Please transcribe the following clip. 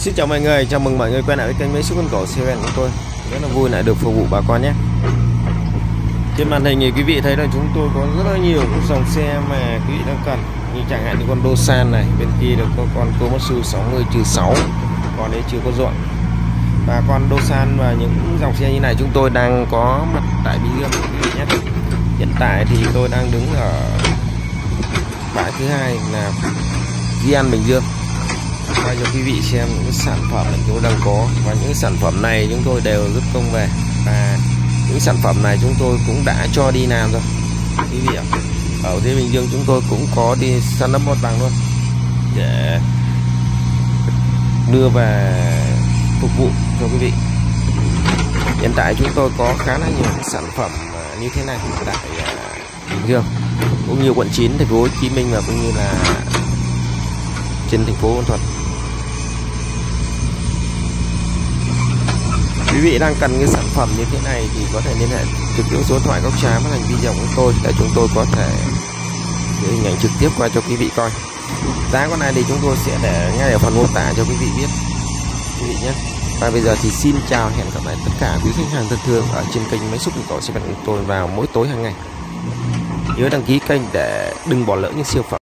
Xin chào mọi người, chào mừng mọi người quay lại với kênh máy xúc con cổ CVN của tôi. Rất là vui lại được phục vụ bà con nhé. Trên màn hình thì quý vị thấy là chúng tôi có rất là nhiều những dòng xe mà quý vị đang cần, như chẳng hạn như con Dosan này, bên kia là có con Komatsu 60-6, còn đấy chưa có dọn. Và con Dosan và những dòng xe như này chúng tôi đang có mặt tại Bình Dương quý vị nhé. Hiện tại thì tôi đang đứng ở bãi thứ hai là Di An Bình Dương, quay cho quý vị xem những sản phẩm mà chúng tôi đang có. Và những sản phẩm này chúng tôi đều rút công về, và những sản phẩm này chúng tôi cũng đã cho đi làm rồi quý vị ạ. Ở dưới Bình Dương chúng tôi cũng có đi săn lấp mặt bằng luôn để đưa về phục vụ cho quý vị. Hiện tại chúng tôi có khá là nhiều sản phẩm như thế này tại Bình Dương, cũng như quận 9 thành phố Hồ Chí Minh, và cũng như là trên thành phố Buôn Thuận. Quý vị đang cần cái sản phẩm như thế này thì có thể liên hệ trực tiếp số điện thoại góc trái màn hình video của tôi để chúng tôi có thể gửi hình ảnh trực tiếp qua cho quý vị coi. Giá con này thì chúng tôi sẽ để ngay ở phần mô tả cho quý vị biết quý vị nhé. Và bây giờ thì xin chào, hẹn gặp lại tất cả quý khách hàng thân thương ở trên kênh máy xúc con cổ CVN của tôi vào mỗi tối hàng ngày. Nhớ đăng ký kênh để đừng bỏ lỡ những siêu phẩm.